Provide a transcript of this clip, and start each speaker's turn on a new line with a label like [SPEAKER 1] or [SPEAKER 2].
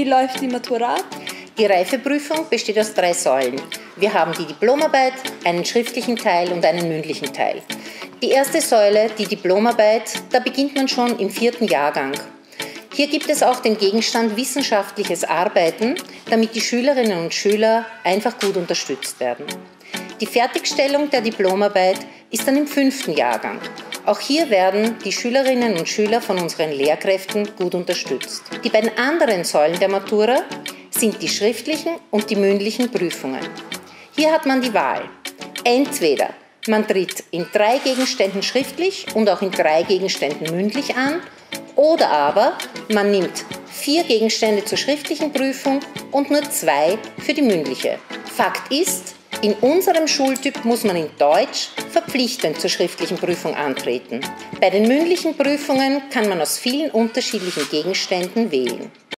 [SPEAKER 1] Wie läuft die Matura ab?
[SPEAKER 2] Die Reifeprüfung besteht aus 3 Säulen. Wir haben die Diplomarbeit, einen schriftlichen Teil und einen mündlichen Teil. Die erste Säule, die Diplomarbeit, da beginnt man schon im 4. Jahrgang. Hier gibt es auch den Gegenstand wissenschaftliches Arbeiten, damit die Schülerinnen und Schüler einfach gut unterstützt werden. Die Fertigstellung der Diplomarbeit ist dann im 5. Jahrgang. Auch hier werden die Schülerinnen und Schüler von unseren Lehrkräften gut unterstützt. Die beiden anderen Säulen der Matura sind die schriftlichen und die mündlichen Prüfungen. Hier hat man die Wahl. Entweder man tritt in 3 Gegenständen schriftlich und auch in 3 Gegenständen mündlich an, oder aber man nimmt 4 Gegenstände zur schriftlichen Prüfung und nur 2 für die mündliche. Fakt ist, in unserem Schultyp muss man in Deutsch verpflichtend zur schriftlichen Prüfung antreten. Bei den mündlichen Prüfungen kann man aus vielen unterschiedlichen Gegenständen wählen.